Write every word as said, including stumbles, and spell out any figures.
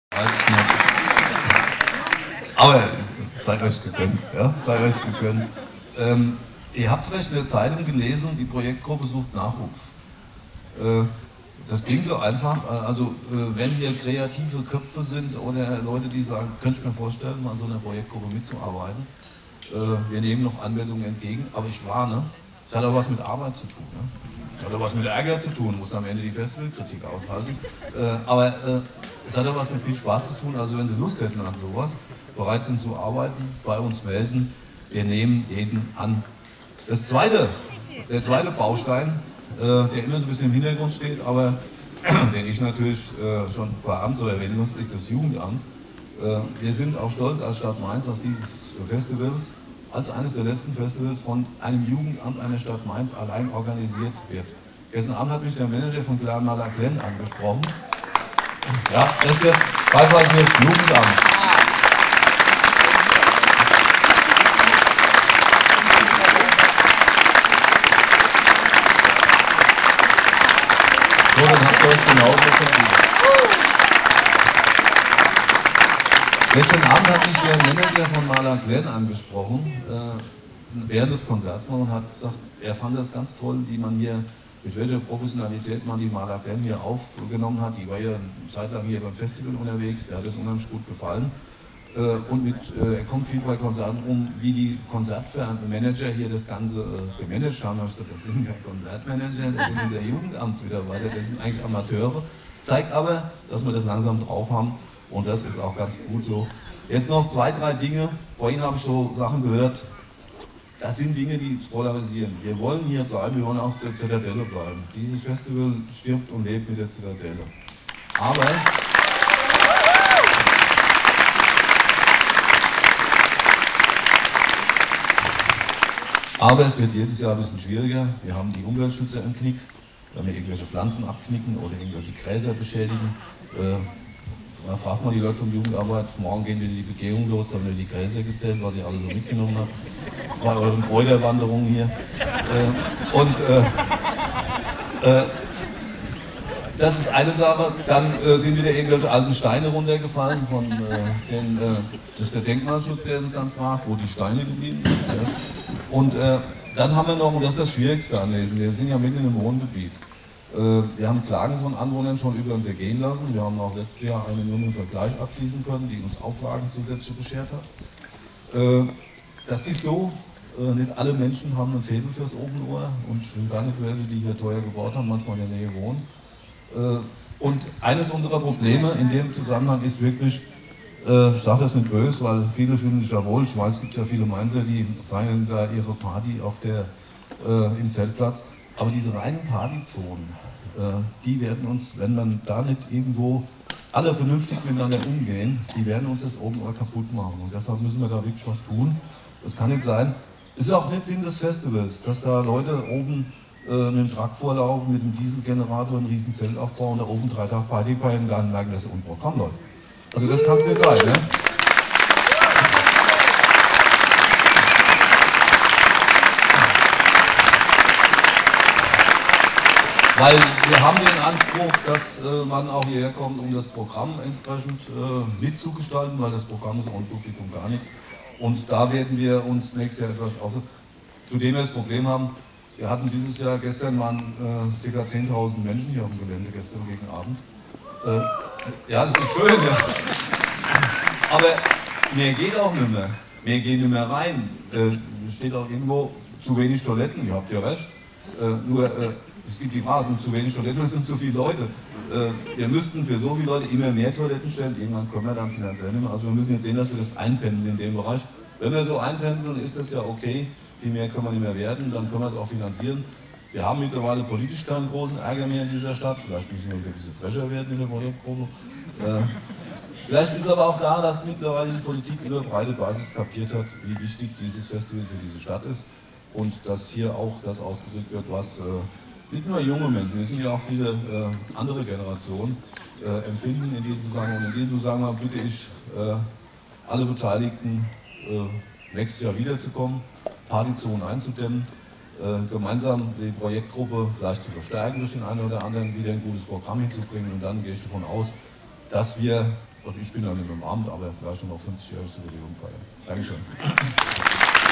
Aber seid euch gegönnt, ja? Seid euch gegönnt. Ähm, ihr habt vielleicht in der Zeitung gelesen, die Projektgruppe sucht Nachwuchs. Äh, das klingt so einfach, also äh, wenn hier kreative Köpfe sind oder Leute, die sagen, könnte ich mir vorstellen, mal an so einer Projektgruppe mitzuarbeiten. Äh, wir nehmen noch Anmeldungen entgegen, aber ich warne, es hat auch was mit Arbeit zu tun. Ne? Es hat auch was mit Ärger zu tun, muss am Ende die Festivalkritik aushalten. Äh, aber äh, es hat auch was mit viel Spaß zu tun, also wenn Sie Lust hätten an sowas, bereit sind zu arbeiten, bei uns melden, wir nehmen jeden an. Das zweite, der zweite Baustein, äh, der immer so ein bisschen im Hintergrund steht, aber den ich natürlich äh, schon bei Amt so erwähnen muss, ist das Jugendamt. Äh, wir sind auch stolz als Stadt Mainz, dass dieses Festival als eines der letzten Festivals von einem Jugendamt einer Stadt Mainz allein organisiert wird. Gestern Abend hat mich der Manager von Clan Malaklen angesprochen. Ja, das ist jetzt Beifall fürs Jugendamt. So, dann habt ihr euch genauso verdient. Gestern Abend hat mich der Manager von Malaklen angesprochen, äh, während des Konzerts noch, und hat gesagt, er fand das ganz toll, wie man hier, mit welcher Professionalität man die Malaklen hier aufgenommen hat. Die war ja eine Zeit lang hier beim Festival unterwegs, der hat es unheimlich gut gefallen. Äh, und mit, äh, er kommt viel bei Konzerten rum, wie die Konzertmanager hier das Ganze äh, gemanagt haben. Da habe ich gesagt, das sind keine Konzertmanager, das sind unsere Jugendamtsmitarbeiter, das sind eigentlich Amateure. Zeigt aber, dass wir das langsam drauf haben. Und das ist auch ganz gut so. Jetzt noch zwei, drei Dinge. Vorhin habe ich so Sachen gehört. Das sind Dinge, die polarisieren. Wir wollen hier bleiben, wir wollen auf der Zitadelle bleiben. Dieses Festival stirbt und lebt mit der Zitadelle. Aber, aber es wird jedes Jahr ein bisschen schwieriger. Wir haben die Umweltschützer im Knick, wenn wir irgendwelche Pflanzen abknicken oder irgendwelche Gräser beschädigen. Da fragt man die Leute vom Jugendarbeit, morgen gehen wir die Begehung los, da haben wir die Gräser gezählt, was ihr alle so mitgenommen habt, bei euren Kräuterwanderungen hier. Und äh, äh, das ist eine Sache, dann äh, sind wieder irgendwelche alten Steine runtergefallen, von, äh, den, äh, das ist der Denkmalschutz, der uns dann fragt, wo die Steine geblieben sind. Ja. Und äh, dann haben wir noch, und das ist das Schwierigste anlesen, wir sind ja mitten in einem Wohngebiet. Wir haben Klagen von Anwohnern schon über uns ergehen lassen. Wir haben auch letztes Jahr eine nur mit Vergleich abschließen können, die uns Auflagen zusätzlich beschert hat. Das ist so, nicht alle Menschen haben ein Faible fürs Openohr und schon gar nicht welche, die hier teuer gebaut haben, manchmal in der Nähe wohnen. Und eines unserer Probleme in dem Zusammenhang ist wirklich, ich sage das nicht böse, weil viele fühlen sich da wohl. Ich weiß, es gibt ja viele Mainzer, die feiern da ihre Party auf der, im Zeltplatz. Aber diese reinen Partyzonen, äh, die werden uns, wenn man da nicht irgendwo alle vernünftig miteinander umgehen, die werden uns das Openohr kaputt machen. Und deshalb müssen wir da wirklich was tun. Das kann nicht sein. Es ist auch nicht Sinn des Festivals, dass da Leute oben äh, mit dem Truck vorlaufen, mit dem Dieselgenerator ein riesen Zelt aufbauen, da oben drei Tage Party feiern und gar nicht merken, dass da unten Programm läuft. Also das kann es nicht sein, ne? Weil wir haben den Anspruch, dass äh, man auch hierher kommt, um das Programm entsprechend äh, mitzugestalten, weil das Programm ist ohne Publikum gar nichts. Und da werden wir uns nächstes Jahr etwas auf. Zudem wir das Problem haben, wir hatten dieses Jahr, gestern waren äh, ca. zehntausend Menschen hier auf dem Gelände, gestern gegen Abend. Äh, ja, das ist schön, ja. Aber mehr geht auch nicht mehr. Mehr geht nicht mehr rein. Äh, es steht auch irgendwo, zu wenig Toiletten, ihr habt ja recht. Äh, nur, äh, es gibt die Frage, es sind zu wenig Toiletten, es sind zu viele Leute. Äh, wir müssten für so viele Leute immer mehr Toiletten stellen, irgendwann können wir dann finanziell nicht mehr. Also wir müssen jetzt sehen, dass wir das einpendeln in dem Bereich. Wenn wir so einpendeln, ist das ja okay, viel mehr können wir nicht mehr werden, dann können wir es auch finanzieren. Wir haben mittlerweile politisch keinen großen Ärger mehr in dieser Stadt, vielleicht müssen wir ein bisschen frecher werden in der Projektgruppe. Äh, vielleicht ist aber auch da, dass mittlerweile die Politik über breite Basis kapiert hat, wie wichtig dieses Festival für diese Stadt ist und dass hier auch das ausgedrückt wird, was äh, nicht nur junge Menschen, es sind ja auch viele äh, andere Generationen, äh, empfinden in diesem Zusammenhang. Und in diesem Zusammenhang bitte ich äh, alle Beteiligten, äh, nächstes Jahr wiederzukommen, Partyzonen einzudämmen, äh, gemeinsam die Projektgruppe vielleicht zu verstärken durch den einen oder anderen, wieder ein gutes Programm hinzubringen. Und dann gehe ich davon aus, dass wir Also ich bin dann im Amt, aber vielleicht noch fünfzig Jahre zur Bewegung feiern. Dankeschön.